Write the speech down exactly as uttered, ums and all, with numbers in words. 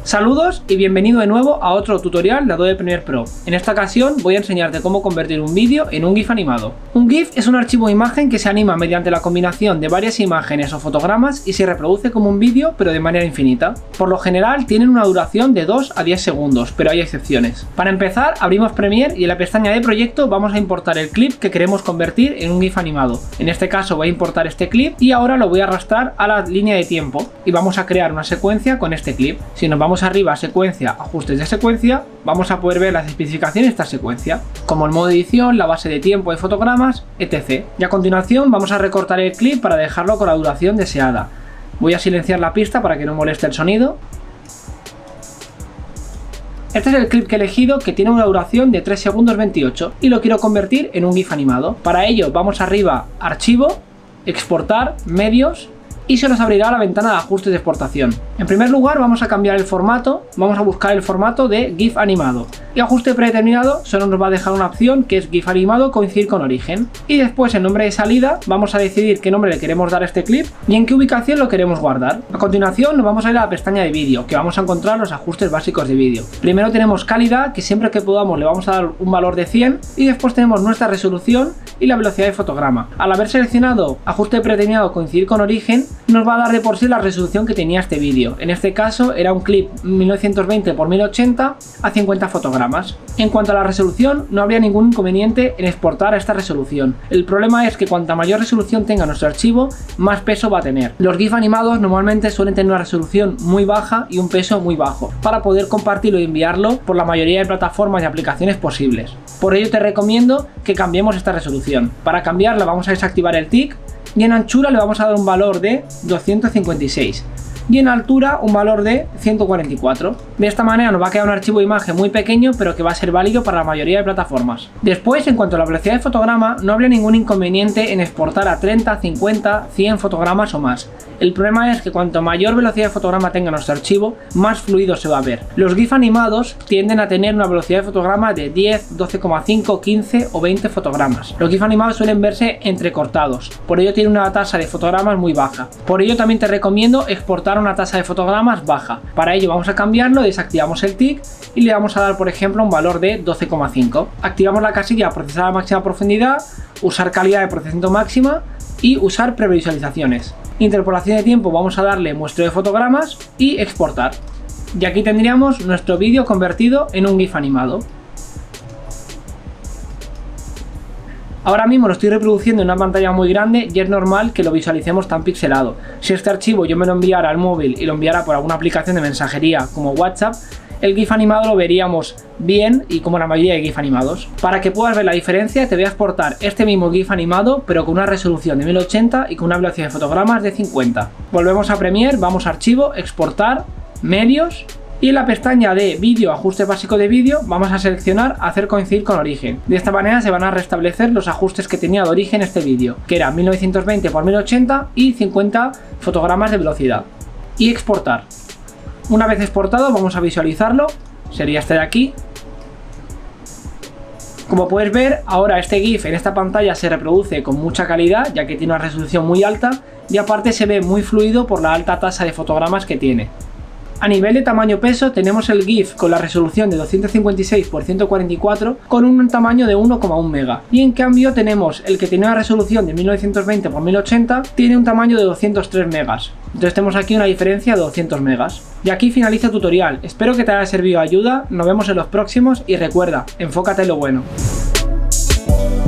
Saludos y bienvenido de nuevo a otro tutorial de Adobe Premiere Pro. En esta ocasión voy a enseñarte cómo convertir un vídeo en un GIF animado. Un GIF es un archivo de imagen que se anima mediante la combinación de varias imágenes o fotogramas y se reproduce como un vídeo pero de manera infinita. Por lo general tienen una duración de dos a diez segundos, pero hay excepciones. Para empezar abrimos Premiere y en la pestaña de proyecto vamos a importar el clip que queremos convertir en un GIF animado. En este caso voy a importar este clip y ahora lo voy a arrastrar a la línea de tiempo y vamos a crear una secuencia con este clip. Si nos vamos arriba a secuencia, ajustes de secuencia, vamos a poder ver las especificaciones de esta secuencia, como el modo edición, la base de tiempo de fotogramas, etcétera. Y a continuación vamos a recortar el clip para dejarlo con la duración deseada. Voy a silenciar la pista para que no moleste el sonido. Este es el clip que he elegido, que tiene una duración de tres segundos veintiocho y lo quiero convertir en un GIF animado. Para ello vamos arriba, archivo, exportar, medios, y se nos abrirá la ventana de ajustes de exportación. En primer lugar vamos a cambiar el formato, vamos a buscar el formato de GIF animado y ajuste predeterminado solo nos va a dejar una opción que es GIF animado coincidir con origen, y después en nombre de salida vamos a decidir qué nombre le queremos dar a este clip y en qué ubicación lo queremos guardar. A continuación nos vamos a ir a la pestaña de vídeo, que vamos a encontrar los ajustes básicos de vídeo. Primero tenemos calidad, que siempre que podamos le vamos a dar un valor de cien, y después tenemos nuestra resolución y la velocidad de fotograma. Al haber seleccionado ajuste predeterminado coincidir con origen, nos va a dar de por sí la resolución que tenía este vídeo. En este caso era un clip mil novecientos veinte por mil ochenta a cincuenta fotogramas. En cuanto a la resolución, no habría ningún inconveniente en exportar a esta resolución. El problema es que cuanta mayor resolución tenga nuestro archivo, más peso va a tener. Los GIF animados normalmente suelen tener una resolución muy baja y un peso muy bajo, para poder compartirlo y enviarlo por la mayoría de plataformas y aplicaciones posibles. Por ello te recomiendo que cambiemos esta resolución. Para cambiarla vamos a desactivar el tick, y en anchura le vamos a dar un valor de doscientos cincuenta y seis y en altura un valor de ciento cuarenta y cuatro. De esta manera nos va a quedar un archivo de imagen muy pequeño pero que va a ser válido para la mayoría de plataformas. Después, en cuanto a la velocidad de fotograma, no habría ningún inconveniente en exportar a treinta, cincuenta, cien fotogramas o más. El problema es que cuanto mayor velocidad de fotograma tenga nuestro archivo, más fluido se va a ver. Los GIF animados tienden a tener una velocidad de fotograma de diez, doce coma cinco, quince o veinte fotogramas. Los GIF animados suelen verse entrecortados, por ello tiene una tasa de fotogramas muy baja. Por ello también te recomiendo exportar una tasa de fotogramas baja. Para ello vamos a cambiarlo, desactivamos el tick y le vamos a dar por ejemplo un valor de doce coma cinco. Activamos la casilla procesar a máxima profundidad, usar calidad de procesamiento máxima y usar previsualizaciones. Interpolación de tiempo vamos a darle muestreo de fotogramas y exportar. Y aquí tendríamos nuestro vídeo convertido en un GIF animado. Ahora mismo lo estoy reproduciendo en una pantalla muy grande y es normal que lo visualicemos tan pixelado. Si este archivo yo me lo enviara al móvil y lo enviara por alguna aplicación de mensajería como WhatsApp, el GIF animado lo veríamos bien y como la mayoría de GIF animados. Para que puedas ver la diferencia te voy a exportar este mismo GIF animado pero con una resolución de mil ochenta y con una velocidad de fotogramas de cincuenta. Volvemos a Premiere, vamos a archivo, exportar, medios. Y en la pestaña de vídeo, ajustes básicos de vídeo, vamos a seleccionar hacer coincidir con origen. De esta manera se van a restablecer los ajustes que tenía de origen este vídeo, que era mil novecientos veinte por mil ochenta y cincuenta fotogramas de velocidad. Y exportar. Una vez exportado vamos a visualizarlo, sería este de aquí. Como puedes ver, ahora este GIF en esta pantalla se reproduce con mucha calidad, ya que tiene una resolución muy alta y aparte se ve muy fluido por la alta tasa de fotogramas que tiene. A nivel de tamaño peso tenemos el GIF con la resolución de doscientos cincuenta y seis por ciento cuarenta y cuatro con un tamaño de uno coma uno mega, y en cambio tenemos el que tiene una resolución de mil novecientos veinte por mil ochenta, tiene un tamaño de doscientos tres megas. Entonces tenemos aquí una diferencia de doscientos megas. Y aquí finaliza el tutorial. Espero que te haya servido de ayuda, nos vemos en los próximos y recuerda, enfócate en lo bueno.